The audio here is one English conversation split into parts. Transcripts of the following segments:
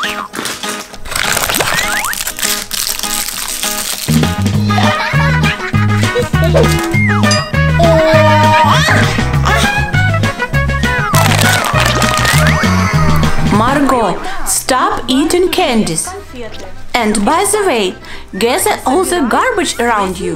Margo, stop eating candies. And by the way, gather all the garbage around you.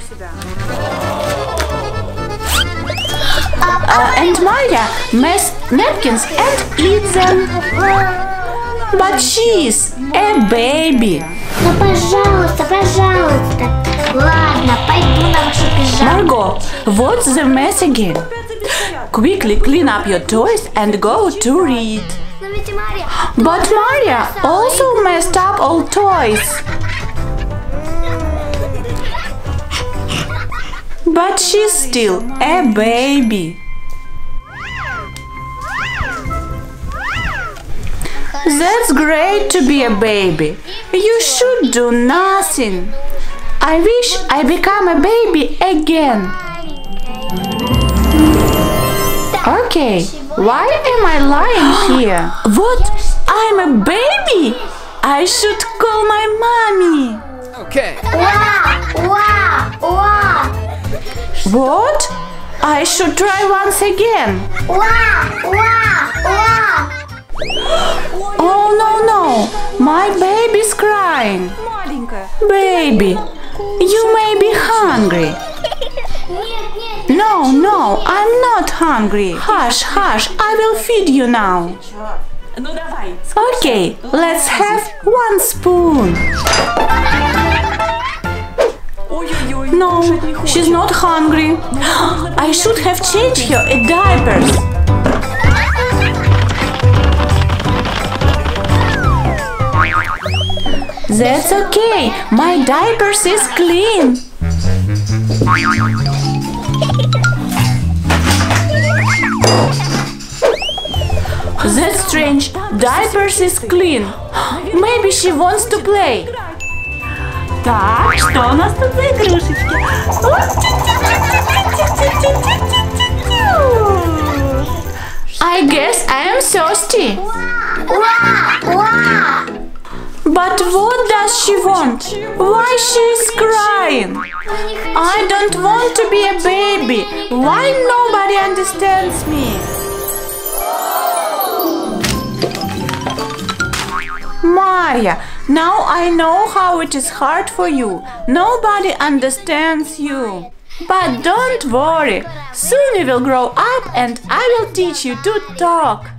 And Maria, mess napkins and eat them. But she's a baby. Ну, пожалуйста, пожалуйста. Ладно, пойду на вашу пижаму. Margo, what's the mess again? Quickly clean up your toys and go to read. But Maria also messed up all toys. But she's still a baby. That's great to be a baby. You should do nothing. I wish I become a baby again. Okay, why am I lying here? What? I'm a baby? I should call my mommy. Okay. What? I should try once again. Oh no, my baby's crying. Baby, you may be hungry. No, I'm not hungry. Hush, I will feed you now. Okay, let's have one spoon. No, she's not hungry. I should have changed her diapers. That's okay, my diapers is clean. That's strange, diapers is clean. Maybe she wants to play. Так, что у нас тут за игрушечки? I guess I am thirsty. But what does she want? Why she is crying? I don't want to be a baby. Why nobody understands me? Maria, now I know how it is hard for you. Nobody understands you. But don't worry. Soon you will grow up and I will teach you to talk.